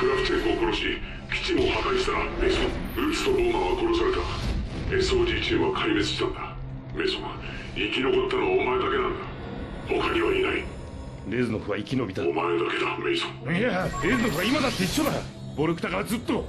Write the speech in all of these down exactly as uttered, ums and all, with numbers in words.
クラフチェンコを殺し基地も破壊したらメソン、ウーツとボーマーは殺された。 エスオージー チームは壊滅したんだ。メソン、生き残ったのはお前だけなんだ。他にはいない。 レズノフは生き延びた。 お前だけだ、メイソン。 いや、レズノフは今だって一緒だ。ボルクタからずっと。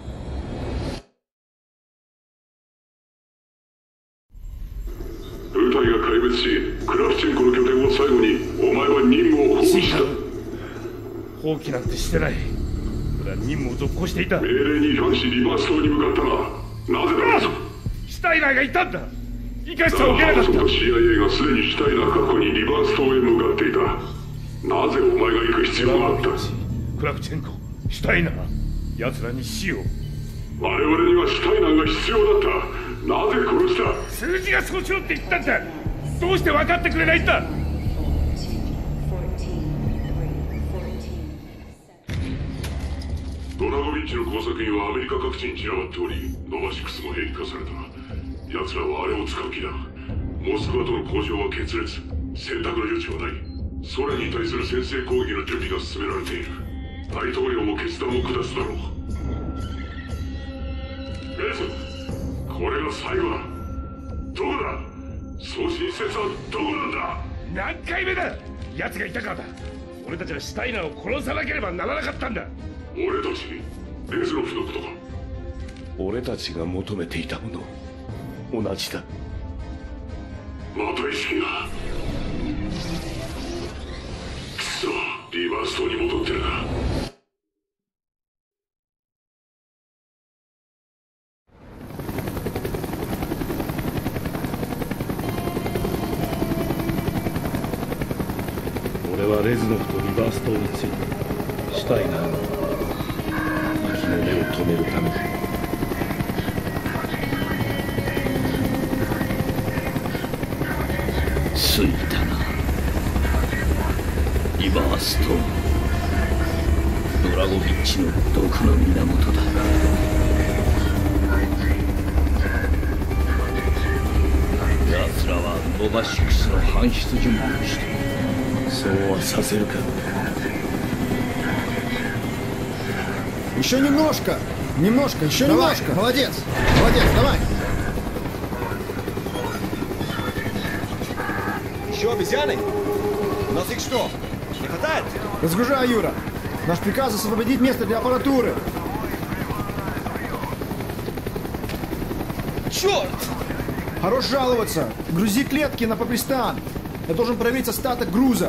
部隊が壊滅し、クラフチェンコの拠点を最後にお前は任務を放棄した。 放棄なんてしてない。俺は任務を続行していた。 命令に違反しリバース島に向かったな。なぜだ、メイソン。 シュタイナーがいたんだ。生かしてはおけなかった。 と シーアイエー がすでにシュタイナー確保にリバース島へ向かっていた。なぜお前が行く必要があった。 クラフチェンコ、シュタイナー、奴らに死を。 我々にはシュタイナーが必要だった。なぜ殺した。 数字がそうしろって言ったんだ。どうして分かってくれないんだ。 ドラゴビッチの工作員はアメリカ各地に散らばっており、ノバシックスも兵器化された。奴らはあれを使う気だ。モスクワとの交渉は決裂。選択の余地はない。ソ連に対する先制攻撃の準備が進められている。大統領も決断を下すだろう。メイソン、これが最後だ。どこだ。送信施設はどこなんだ。 何回目だ。奴がいたからだ。俺たちはシュタイナーを殺さなければならなかったんだ。 俺たち、レズノフのことか。 俺たちが求めていたもの、同じだ。 また意識が。くそ、リバース島に戻ってるな。 俺はレズノフとリバース島について、シュタイナーの息の根を止めるためだ。 ついたな、リバース島。ドラゴビッチの毒の源だ。奴らはノバシックスの搬出準備をしている。 そうはさせるか。 Еще немножко, немножко, еще давай, немножко. Молодец, молодец, давай. Еще обезьяны? У нас их что, не хватает? Разгружай, Юра. Наш приказ освободить место для аппаратуры. Черт! Хорош жаловаться. Грузи клетки на Папистан. Я должен проверить остаток груза.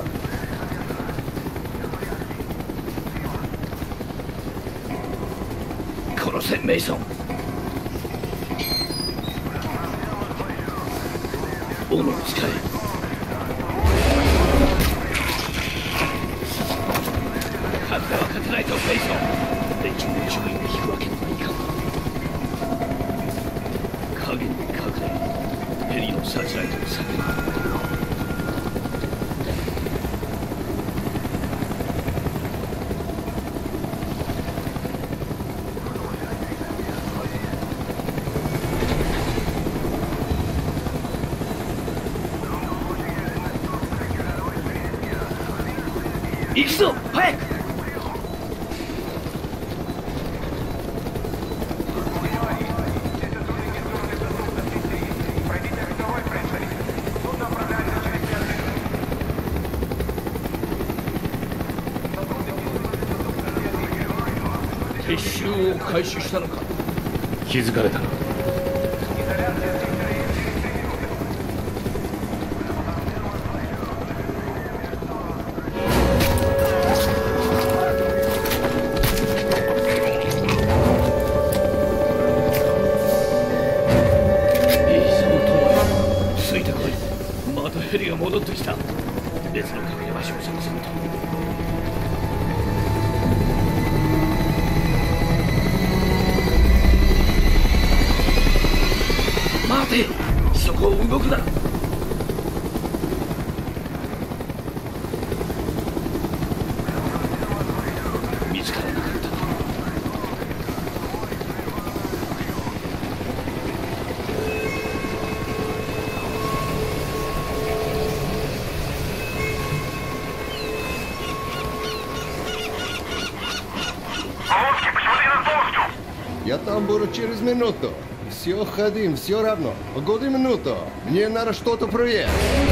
Коросе, Мейсон. Оно使え。数は勝てないと、メイソン。連中の注意を引くわけにはいかん。影に隠れ、ヘリのサーチライトを避ける。行くぞ、早く。撤収を開始したのか。 気づかれたな。 ヘリが戻ってきた。別の隠れ場所を探すんだ。待て、そこを動くな。見つからなかった。 大きく там буду через минуту. Все ходим, все равно. Погоди минуту. Мне надо что-то проверить.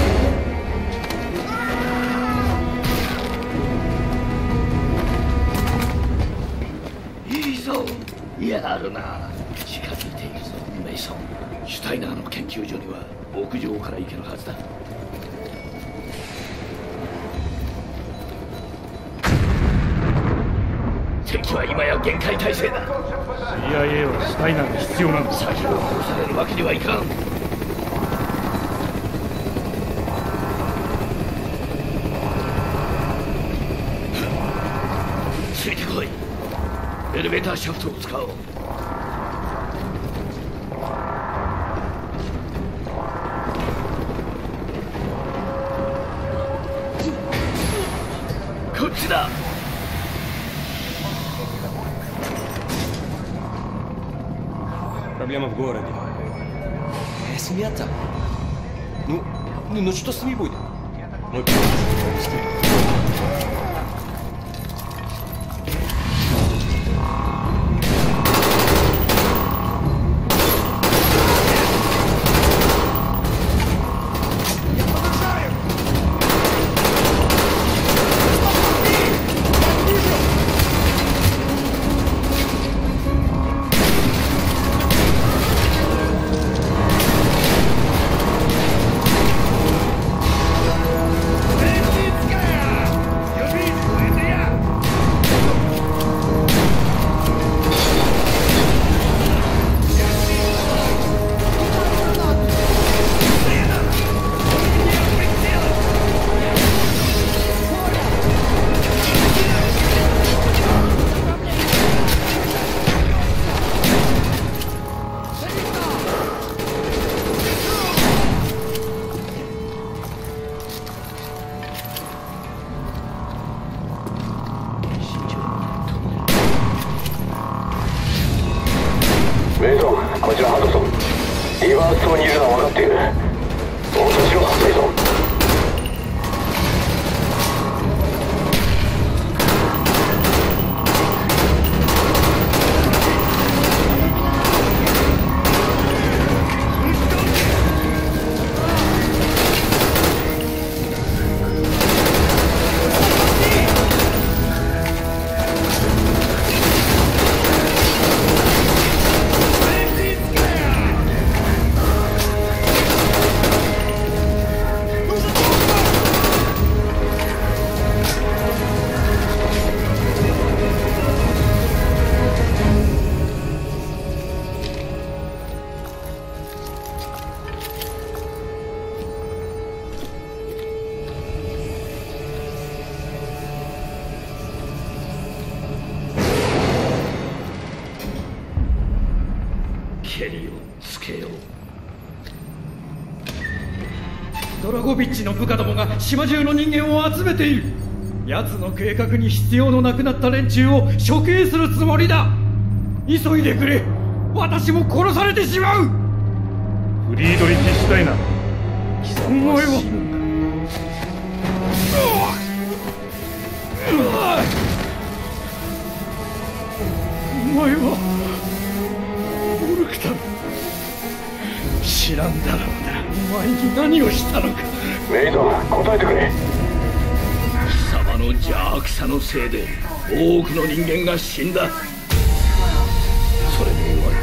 いいぞ。やるな。近づいているぞ、メイソン。シュタイナーの研究所には屋上から行けるはずだ。敵は今や限界態勢だ。 シーアイエー はシュタイナーが必要なんだ。 サジを殺されるわけにはいかん。ついてこい。エレベーターシャフトを使おう。こっちだ。 Проблема в городе. Моя семья там. Ну, ну, ну что с ними будет? Мы メイソン、こちらハドソン。リバース島にいるのは分かっている。応答しろ、メイソン。 ケリをつけよう。 ドラゴビッチの部下どもが島中の人間を集めている。奴の計画に必要のなくなった連中を処刑するつもりだ。急いでくれ。私も殺されてしまう。 フリードリヒ・シュタイナー、貴お前は様は死ぬんだ。 お前はオルクタル、知らんだろうな。お前に何をしたのか。 メイソン、答えてくれ。 貴様の邪悪さのせいで多くの人間が死んだ。それで終わ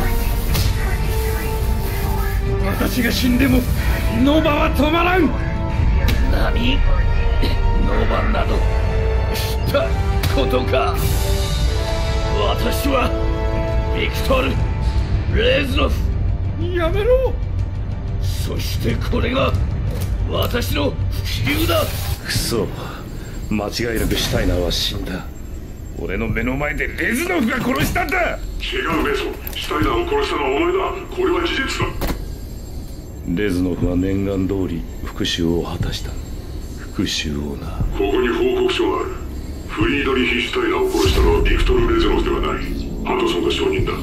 りだ。 私が死んでもノバは止まらん。 何？ノバなど知ったことか。私はビクトル・レズノフ。 やめろ。 そしてこれが私の不朽だ。 クソ、間違いなくシュタイナーは死んだ。俺の目の前でレズノフが殺したんだ。 違うメイソン、シュタイナーを殺したのはお前だ。これは事実だ。 レズノフは念願通り復讐を果たした。復讐をな。 ここに報告書がある。フリードリヒ・シュタイナーを殺したのはビクトル・レズノフではない。ハドソンが証人だ。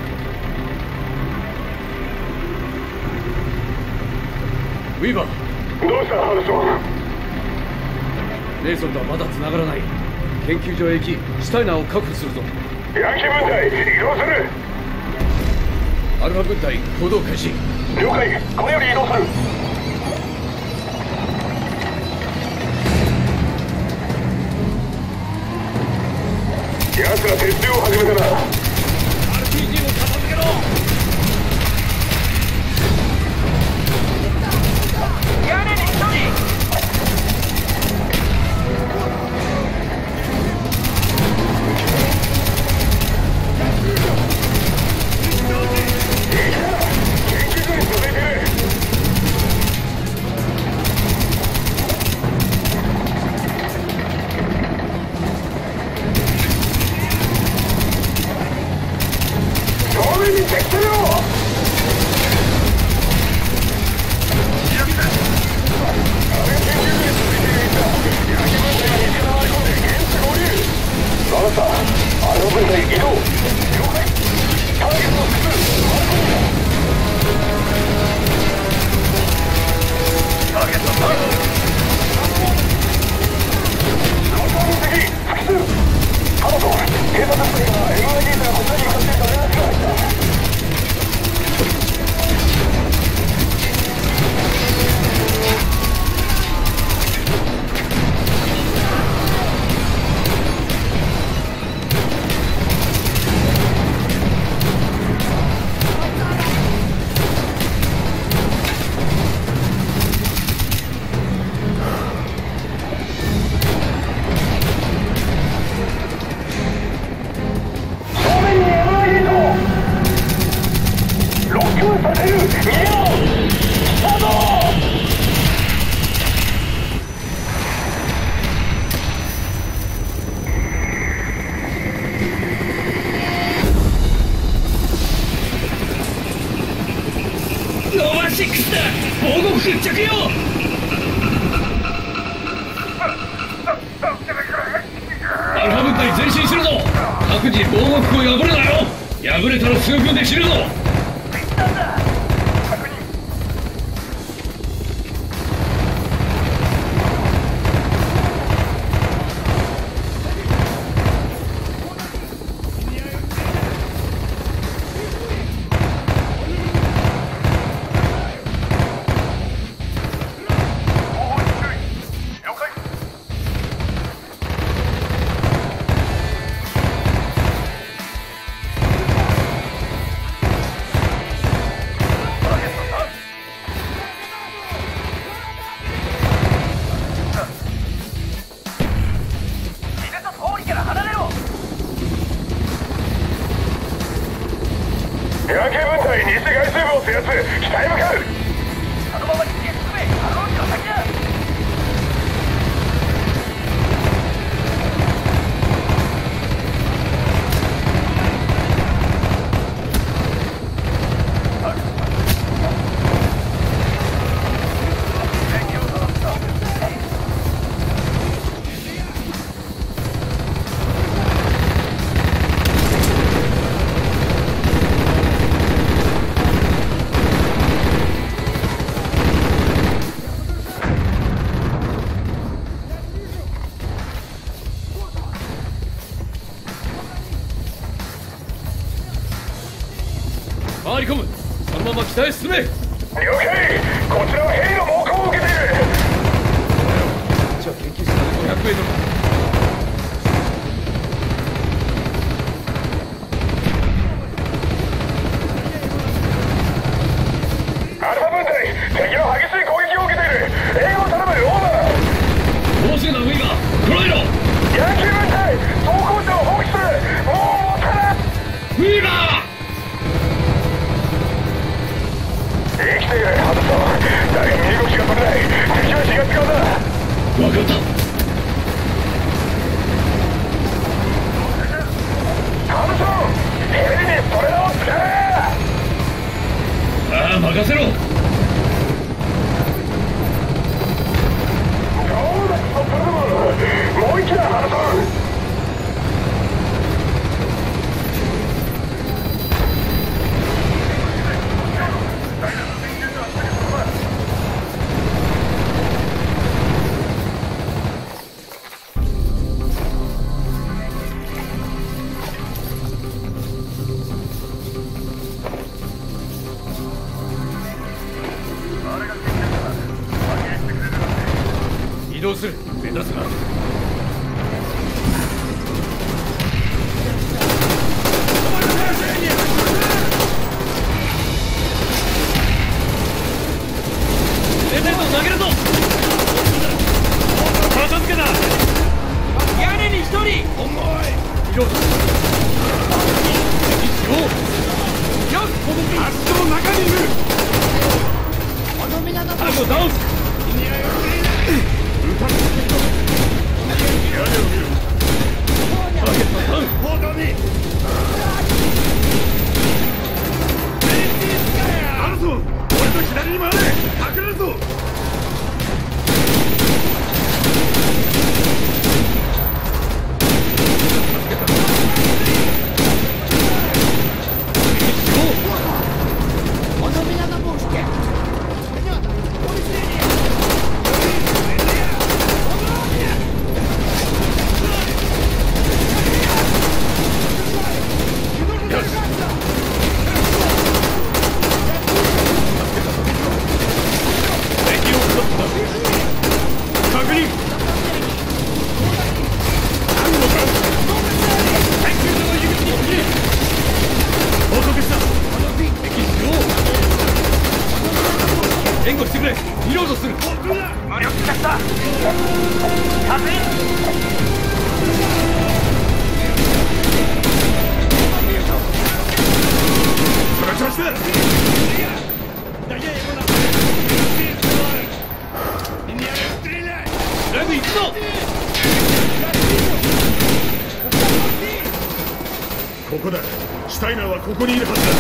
ウィーバー、 どうしたハルソン。 レイソンとはまだ繋がらない。研究所へ行きシュタイナーを確保するぞ。 ヤンキー分隊移動する。 アルファ分隊行動開始。 了解、これより移動する。奴ら撤収を始めたな。 アールピージー を片付けろ。屋根に一人。 回り込む。そのまま北へ進め。了解。こちらはヘリの猛攻を受けている。 じゃあ研究室までごひゃくメートルだ。 アルファ分隊、敵の激しい攻撃を受けている。援護を頼む。オーバー。 もうすぐだウィガー。クロイロ。 ヤンキー分隊、装甲車を放棄する。もう持たない。 ウィガー。 生きているハドソン。だが身動きが取れない。敵は気が使うな。 分かった。 動する。目指すな。レゼンド投げるぞ。片付けだ。屋根に一人。重い。色だ。敵しよう。よし、ここに足の中にいる。タンゴダウン。あるぞ。俺と左に回れ。隠れるぞ。援護してくれ。リロードする。無力化した。確認。その調子だ。ラグ行くぞ。 ここだ。シュタイナーはここにいるはずだ。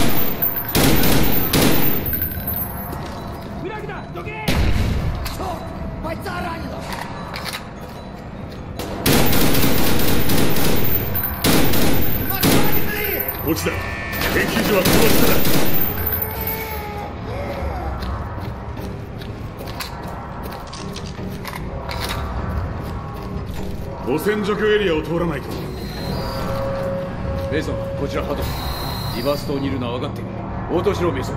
落ちだ。研究所はこの下だ。汚染除去エリアを通らないと。 メイソン、こちらハドソン。リバース島にいるのは分かっている。応答しろ、メイソン。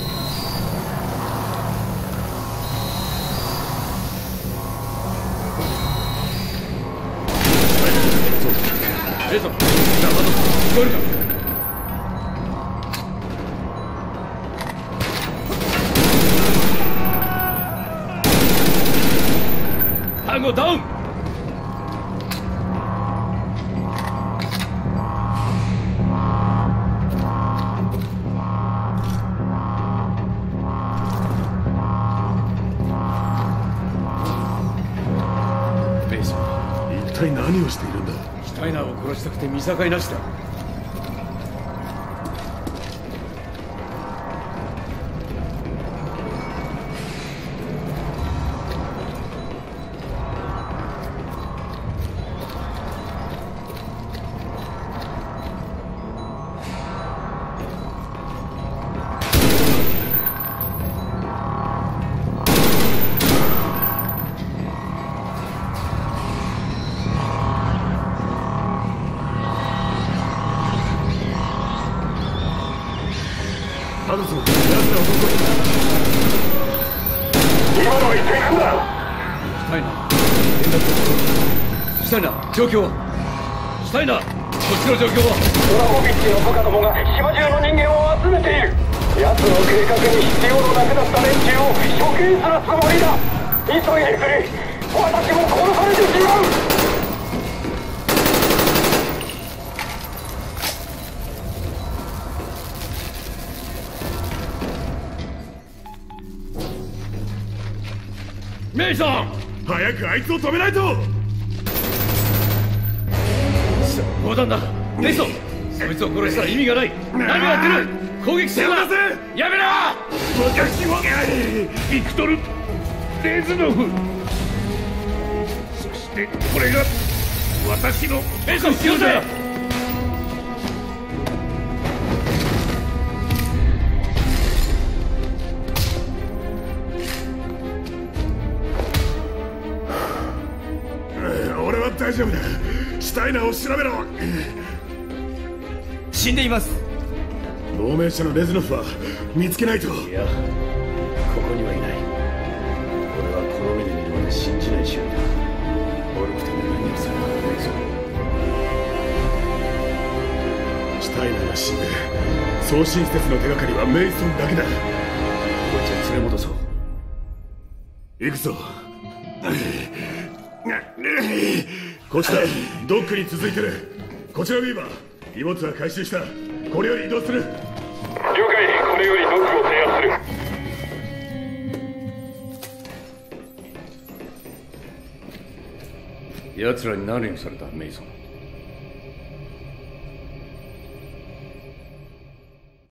メイソン、こちらハドソン。聞こえるか。タンゴダウン。メイソン、 一体何をしているんだ。 シュタイナーを殺したくて見境なしだ。 ハドソン、奴らはどこに。今のは一体何だ。 シュタイナー、連絡を取る。シュタイナー、状況は。シュタイナー、こっちの状況は。 ドラゴビッチの部下どもが島中の人間を集めている。奴の計画に必要のなくなった連中を処刑するつもりだ。急いでくれ。私も殺されてしまう。 メイソン、 早くあいつを止めないと。 砲弾だ。メイソン、そいつを殺したら意味がない。何をやってる。攻撃しろ。やめろ。 私はビクトル・レズノフ。そしてこれが私の。 メイソン、気をつけ。 大丈夫だ。シュタイナーを調べろ。 死んでいます。 亡命者のレズノフは見つけないと。 いや、ここにはいない。俺はこの目で見るまで信じない主義だ。悪くても何をするかメイソン。 シュタイナーが死んで送信施設の手がかりはメイソンだけだ。 こいつは連れ戻そう。 行くぞ。こちらドックに続いてる。こちらウィーバー、荷物は回収した。これより移動する。 了解。これよりドックを制圧する。 奴らに何をされたメイソン。